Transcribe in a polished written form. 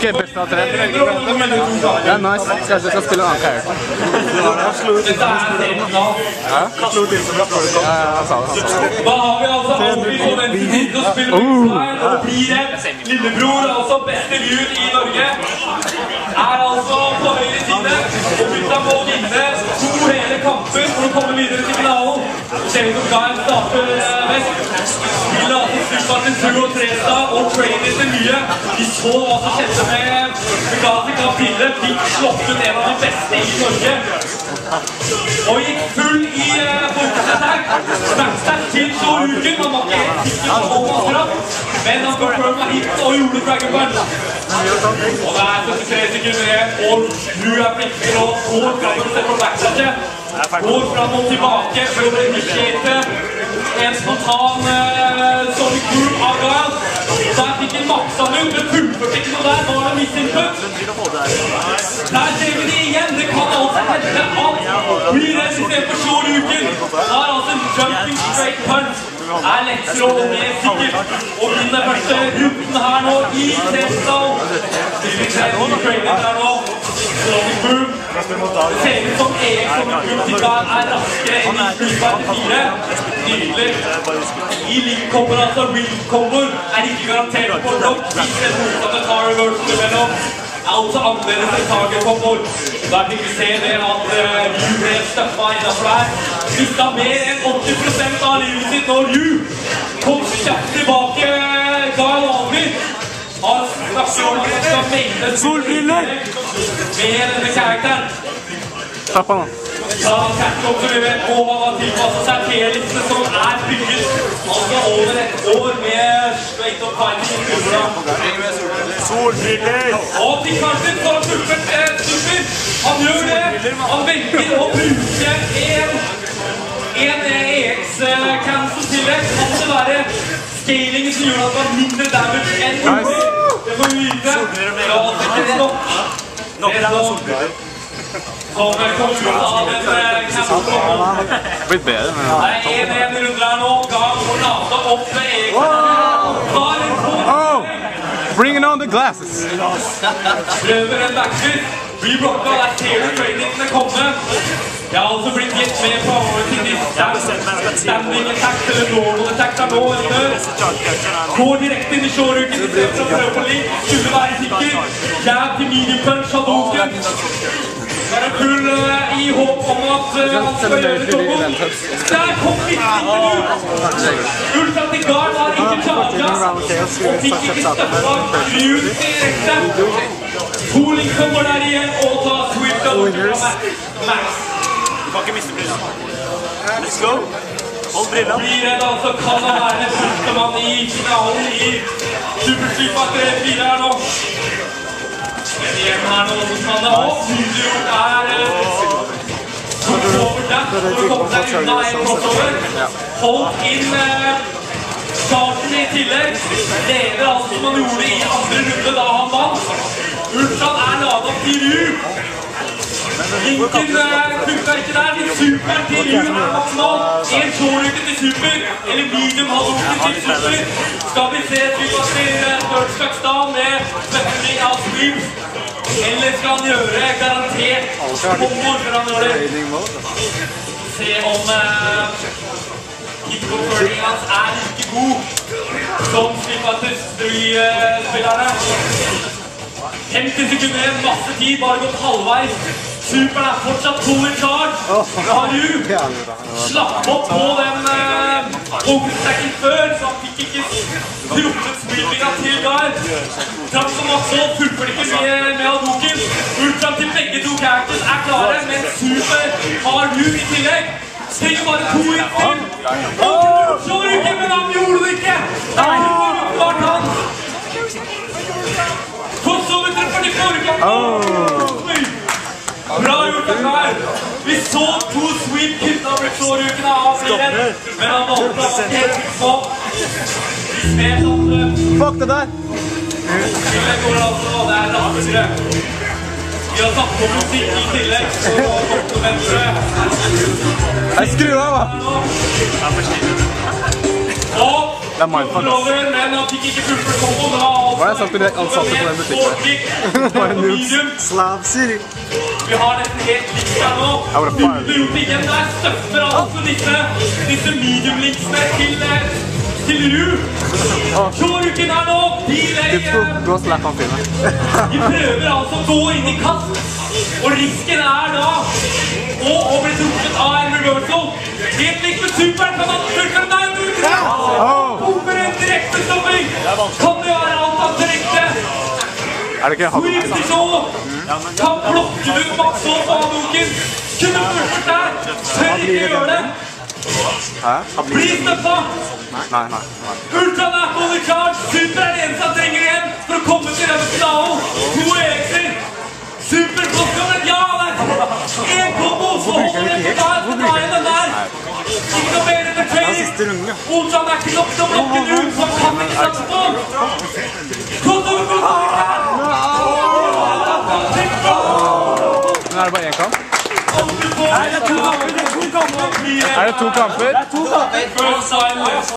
Ok, best av 3. Det er nice. Kanskje jeg skal spille en annen character. Han slo ut inn som rapport. Ja, han sa det. Da har vi altså Alvin på venstre side og spiller Mixline, og blir lillebror, altså beste lyd i Norge. Er altså på høyre side, og gutta må vinne 2 hele kamper for å komme videre til finalen. Ser vi som Gael starter best. Spiller altså Styrparten 2 og 3-stad, og trainer til mye. Vi så hva som skjedde med Gazi kamp tidligere, fikk slått ut en av de beste i Norge. Og gikk full i fokusattack. Backstack til Shoryuken, han var ikke helt sikker på om han straff, men han confirma hit og gjorde Dragon Punch. Og det er 73 sekunder igjen, og du er flink til å gå fram og se på backstacket. Går fram og tilbake for å initiere en spontan Sonic Boom av Gael. Der fikk en maksa ut, men fullførte ikke noe der, var det misinput. Der ser vi det igjen, det kan altså hente alt. Blir det system for Shoryuken. Har altså en jumping straight punch. Er lettere og mer sikkert. Og vinner første runden her nå i Testdal. Stiller seg i training der nå. Sonic Boom. Det ser ut som Erik Sonic Boom til Gael er raskere enn i Styrparten 4. Nydelig. I link-komboer, altså ring-komboer, er ikke garantert på nok. Hvis det motsatte tar reversen imellom. Altså annerledes enn target-komboer. Der fikk vi se det at Ryu ble støppa innenfor der. Mistet mer enn 80% av livet sitt når Ryu kom kjapt tilbake. Gael Alvin har snakket om at han skal melde solbriller med denne karakteren. Slapp av nå. Ja, Capcom som vi vet på har tilpasset seg T-listene som er bygget altså over et år med straight up fighting. Solbriller! Og til Karsten får han fullført super. Han gjør det. Han velger å bruke en EX-cancel tillegg. Kan det være scalingen som gjør at det var mindre damage enn mulig? Det får vi vite. Ja, det er ikke nok. Nok er det solbriller. Som kommer ut av en cancel-kombo. Blitt bedre, men... Det er 1-1 runder her nå. Gael får lata opp med EX. Bringing on the glasses! Prøver en backflip. Blir blokka, det er flere trainingene komme. Jeg har altså blitt gitt med på til standing attack eller normal attack der nå. Går direkte inn i Shoryuken i stedet for å prøve på link. Skulle være sikker. Jab til medium punch av Doken. Det er full i håp om at han skal gjøre kombo. Der kom virkelig ut! Ultra til Gael har ikke charget og fikk ikke støtta Ryu direkte. Pooling kommer der igjen og tar Swift av Max. Du kan ikke miste brillene. Let's go! Hold brillene. Blir det altså kan det være førstemann i finalen i Super Street Fighter 4 her nå. Igjen her nå, så kan det også tydeliggjort crossover dash for å komme seg unna en crossover. Holdt inn starten i tillegg. Leder altså som han gjorde i andre runde da han vant. Ultran ladet opp til Ryu. Linken funket ikke der. Super til Ryu maksimal. En Shoryuken til super, eller medium Hadouken til super. Skal vi se Super til Dørstøkstad med svetting av sweeps. Eller skal han gjøre garantert komboer før han gjør det? Se om hit-convertingen hans like god som Slippatus-spillerne. 50 sekunder igjen, masse tid, bare gått halvveis. Superen fortsatt full in charge. Haru slapp opp på den overstacken før, så han fikk ikke truffet sweepinga til Gael. Trapp som også fullførte ikke med Hadouken. Ultram til begge to characters klare, men Super har Haru i tillegg. Trenger bare 2 inntil. Og Shoryuken, men han gjorde det ikke! Det er klart han! Crossover treffer de forrige. Bra gjort av Gael. Vi så 2 sweep kutta over Shoryuken av flere, men han valgte å helt på. Vi vet at Fuck det der! Tillegg går altså, og det er raskere. Vi har satt på musikk i tillegg, så nå kommer det venstre. Jeg skrur av, da! Og Det er mindfuck. Men han fikk ikke fullført komboen. Hva er det sagt til deg ansatte på den butikken? Bare noobs. Slav City. Vi har nesten helt likt her nå. Lupikken der støffer altså disse medium-linksene til Ru. Shoryuken her nå, Du har slett han filmen. de prøver altså å gå inn i kast. Og risken er da å bli trukket av en reversal. Helt likt med superen kan han fullføre. Nei, kommer en direkte stopping. Kan det være alt han direkte? Er det ikke han? Sweepy så kan blokke ut Max og Badoken. Kunne fullført der. Tør ikke gjøre det. Hæ? Bli støppa. Nei. Ultra Napoli Charge. Super er det eneste han trenger igjen for å komme til denne finalen. 2 EX-er. Super blokket, ja, en kombo, så holder det på der, så tar jeg den der. Ikke noe mer etter trading. Ultra er ikke nok til å blokke den ut, så han kan ikke satse på. Men er det bare én kamp? Er det 2 kamper? First silence.